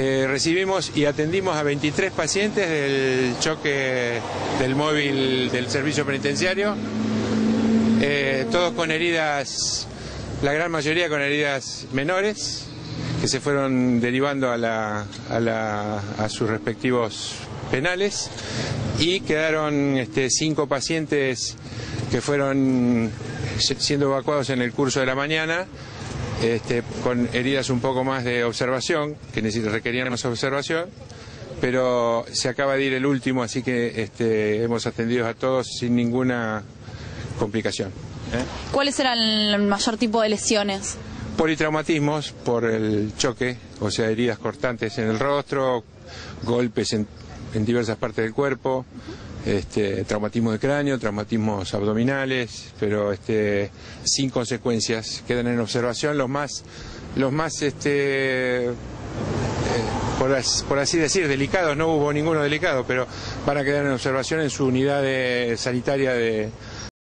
Recibimos y atendimos a 23 pacientes del choque del móvil del servicio penitenciario, todos con heridas, la gran mayoría con heridas menores, que se fueron derivando a sus respectivos penales, y quedaron 5 pacientes que fueron siendo evacuados en el curso de la mañana, con heridas un poco más de observación, que requerían más observación, pero se acaba de ir el último, así que hemos atendido a todos sin ninguna complicación. ¿Cuáles eran el mayor tipo de lesiones? Politraumatismos por el choque, o sea, heridas cortantes en el rostro, golpes en diversas partes del cuerpo, traumatismo de cráneo, traumatismos abdominales, pero sin consecuencias, quedan en observación los más por así decir, delicados. No hubo ninguno delicado, pero van a quedar en observación en su unidad sanitaria de